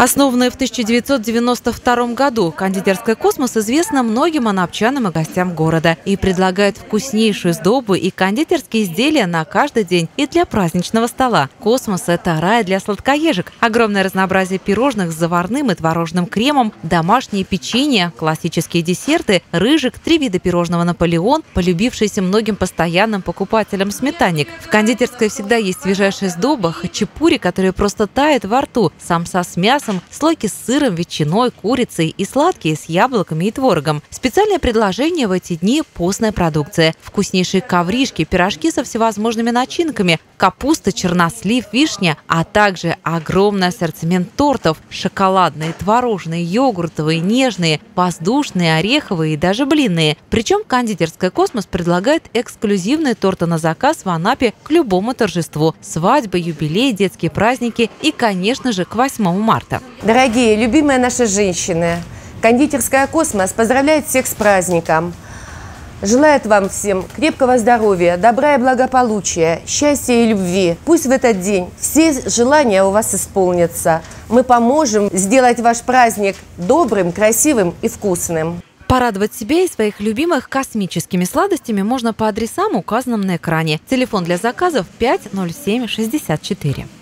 Основанная в 1992 году, кондитерская «Космос» известна многим анапчанам и гостям города и предлагает вкуснейшую сдобу и кондитерские изделия на каждый день и для праздничного стола. «Космос» – это рай для сладкоежек. Огромное разнообразие пирожных с заварным и творожным кремом, домашние печенья, классические десерты, рыжик, 3 вида пирожного «Наполеон», полюбившийся многим постоянным покупателям сметанник. В кондитерской всегда есть свежайшая сдоба, хачапури, которая просто тает во рту, самса с мясом, слойки с сыром, ветчиной, курицей и сладкие с яблоками и творогом. Специальное предложение в эти дни – постная продукция. Вкуснейшие ковришки, пирожки со всевозможными начинками, капуста, чернослив, вишня, а также огромный ассортимент тортов – шоколадные, творожные, йогуртовые, нежные, воздушные, ореховые и даже блинные. Причем кондитерская «Космос» предлагает эксклюзивные торты на заказ в Анапе к любому торжеству – свадьбы, юбилей, детские праздники и, конечно же, к 8 марта. Дорогие, любимые наши женщины, кондитерская «Космос» поздравляет всех с праздником. Желает вам всем крепкого здоровья, добра и благополучия, счастья и любви. Пусть в этот день все желания у вас исполнятся. Мы поможем сделать ваш праздник добрым, красивым и вкусным. Порадовать себя и своих любимых космическими сладостями можно по адресам, указанным на экране. Телефон для заказов 50764.